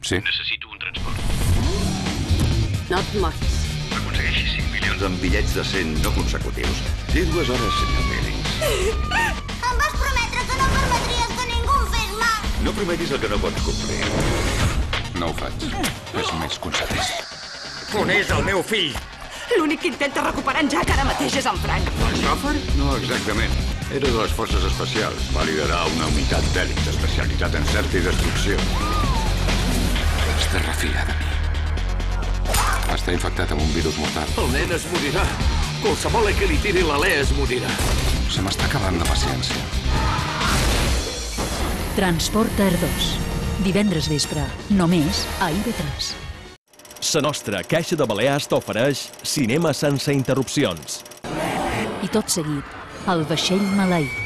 Sí? Necessito un transport. No et moris. Aconsegueixi 5 milions en bitllets de 100 no consecutius. Té 2 hores, senyor Billings. Em vas prometre que no permetries que ningú em fes mal. No prometis el que no pots complir. No ho faig. És més concedist. On és el meu fill? L'únic que intenta recuperar en Jack ara mateix és en Frank. El xòfer? No exactament. Era de les forces especials. Va liderar una unitat d'èlit especialitat en certa i destrucció. Es de refiar de mi. Està infectat amb un virus mortal. El nen es morirà. Qualsevol que li tiri l'alè es morirà. Se m'està acabant la paciència. Transporter 2. Divendres vespre, només a IB3. La nostra Caixa de Balears t'ofereix cinema sense interrupcions. I tot seguit, el vaixell maleït.